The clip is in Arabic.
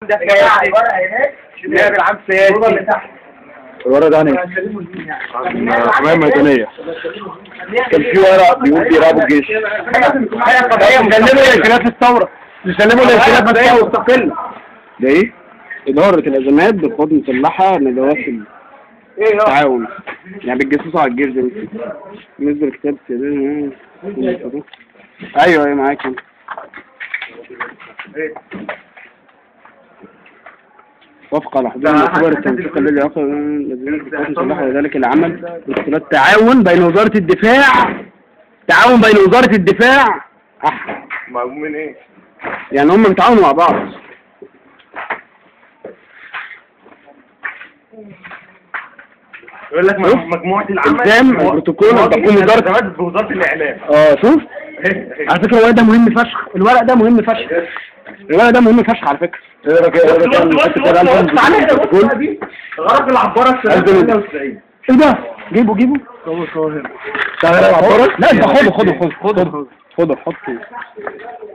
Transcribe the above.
ده نائب العام سياسي. الورقة ده انا حماية ميدانية. كان في ورق بيقول بيراقبوا الجيش. حاجة قضائية مسلمة لإنشاءات الثورة. يسلموا لإنشاءات مدنية مستقلة. ده ايه؟ إدارة الأزمات بالقوات المسلحة ندوات التعاون. يعني بتجسسوا على الجيش ده. بالنسبة لكتاب ايوه معاك انت. وفق على حدود الاعتبار التنسيق الذي يقع القوات المسلحة وذلك العمل باختلاط تعاون بين وزارة الدفاع. تعاون بين وزارة الدفاع معلوم من ايه؟ يعني هم بيتعاونوا مع بعض. يقول لك مجموعة العمل الزام البروتوكول تقوم بوزارة الإعلام. شوف على فكرة الورق ده مهم فشخ. الورق ده مهم فشخ. الورق ده مهم فشخ على فكرة. غرق العبارة السنة. ايه ده؟ جيبه شغال العبارة؟ لا ده خده حطه